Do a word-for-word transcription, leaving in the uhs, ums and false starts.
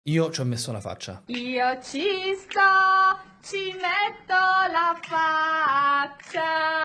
Io ci ho messo la faccia. Io ci sto, ci metto la faccia.